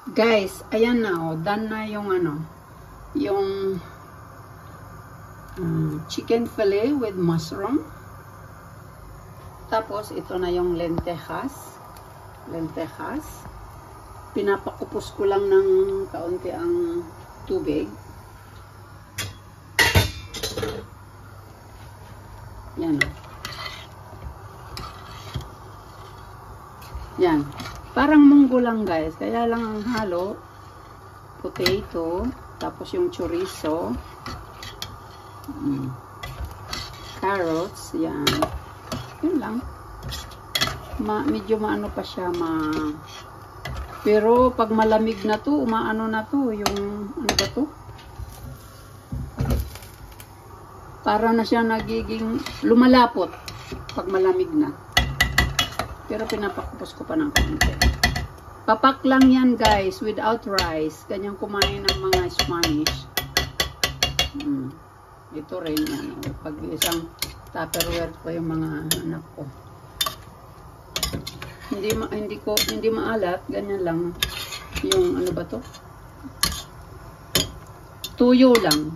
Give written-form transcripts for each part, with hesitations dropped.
Guys, ayan na oh, done na yung ano, yung chicken fillet with mushroom. Tapos ito na yung lentejas. Pinapakupos ko lang ng kaunti ang tubig. Yan. Yan. Parang munggo lang guys. Kaya lang ang halo. Potato. Tapos yung chorizo. Carrots. Yan. Yun lang. Medyo maano pa siya. Pero pag malamig na to, umaano na to. Yung ano ba to? Para na siya nagiging lumalapot pag malamig na. Pero pinapakupos ko pa ng konti. Papak lang yan guys, without rice. Ganyan kumain ng mga Spanish. Ito rin yan. Pag isang Tupperware ko yung mga anak ko. Hindi maalat. Ganyan lang. Yung ano ba to? Tuyo lang.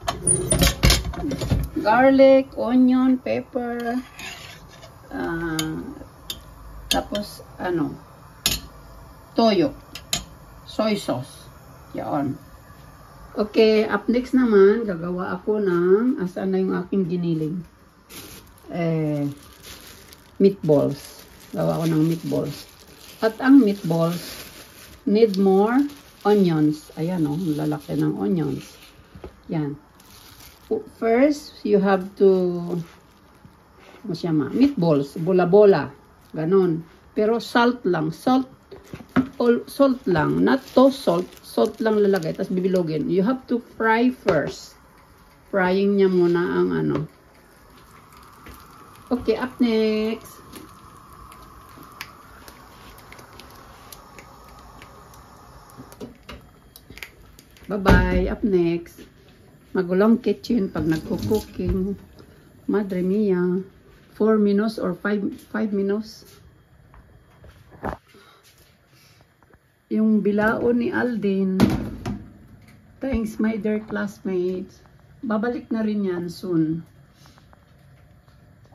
Garlic, onion, pepper. Tapos, ano, toyo, soy sauce, yan. Okay, up next naman, gagawa ako ng, asan na yung aking giniling? Meatballs. Gawa ako ng meatballs. At ang meatballs, need more onions. Ayan o, lalaki ng onions. Yan. First, you have to, meatballs, bola-bola. Ganon. Pero salt lang. Salt lang. Not to salt. Salt lang lalagay. Tapos bibilogin. You have to fry first. Frying niya muna ang ano. Okay, up next. Bye-bye. Up next. Magulong kitchen pag nagko-cooking. Madre mia. 4 minutes or 5 minutes. Yung bilao ni Aldin. Thanks my dear classmates. Babalik na rin yan soon.